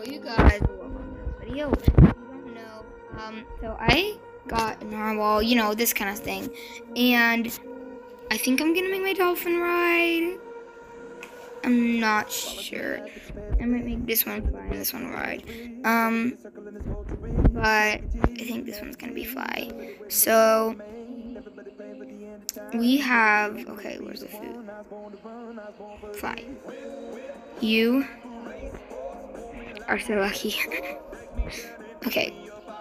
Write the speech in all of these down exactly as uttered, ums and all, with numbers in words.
you guys will welcome to this video. If you don't know, um, so I got a narwhal, you know, this kind of thing, and I think I'm gonna make my dolphin ride. I'm not sure. I might make this one fly and this one ride. Um, but I think this one's gonna be fly. So we have, okay, where's the food? Fly. You are so lucky. Okay.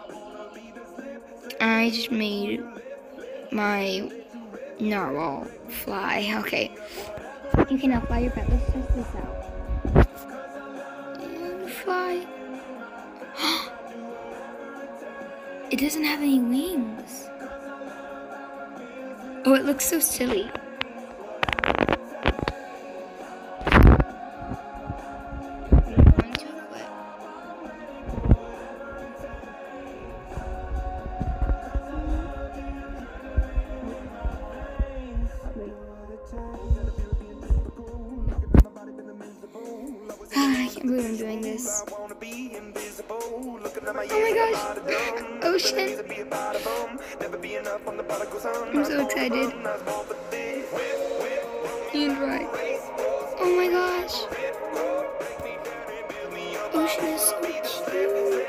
I just made my narwhal fly. Okay. You can now fly your pet. Let's test this out. And fly. It doesn't have any wings. Oh, it looks so silly. I can't believe I'm doing this. Oh my gosh! Ocean! I'm so excited. And right. Oh my gosh! Ocean is so cute.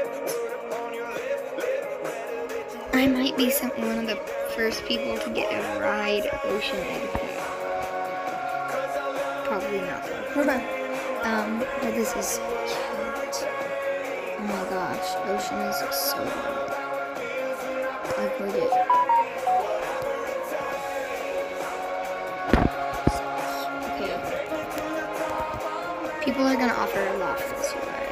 I might be some, one of the first people to get a ride Ocean etiquette. Probably not. Hold on. Um, but this is cute. Oh my gosh, Ocean is so good. Like, look at it. Okay. People are gonna offer a lot for this, you guys.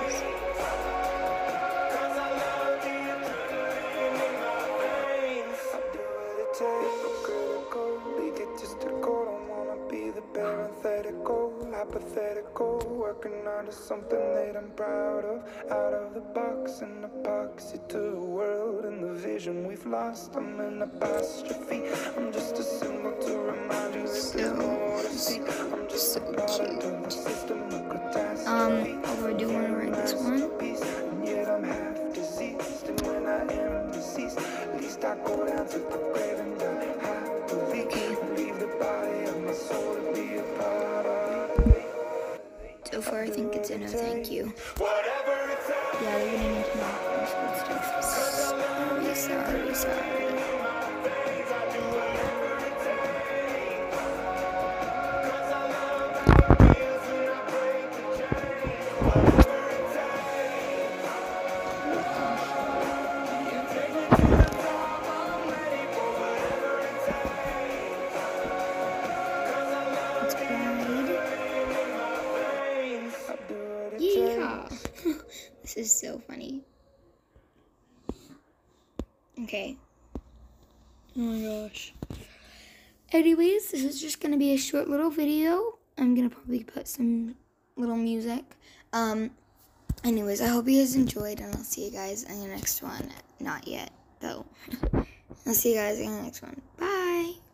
Hypothetical, working on something that I'm proud of. Out of the box, an epoxy to the world and the vision we've lost. I'm an apostrophe. I'm just a symbol to remind you that there's more to see. I'm just a product of the system of catastrophe. Um, oh, I do want to write this one. And yet I'm half deceased, and when I am deceased, at least I go down to the grave and die happily. Leave the body of my soul to be a part of. So far, I think it's a no thank you. Yeah, they're getting into my stuff. Sorry, sorry, sorry. Yeah. This is so funny. Okay. Oh my gosh. Anyways, this is just gonna be a short little video. I'm gonna probably put some little music. Um, anyways, I hope you guys enjoyed, and I'll see you guys in the next one. Not yet, though. I'll see you guys in the next one. Bye.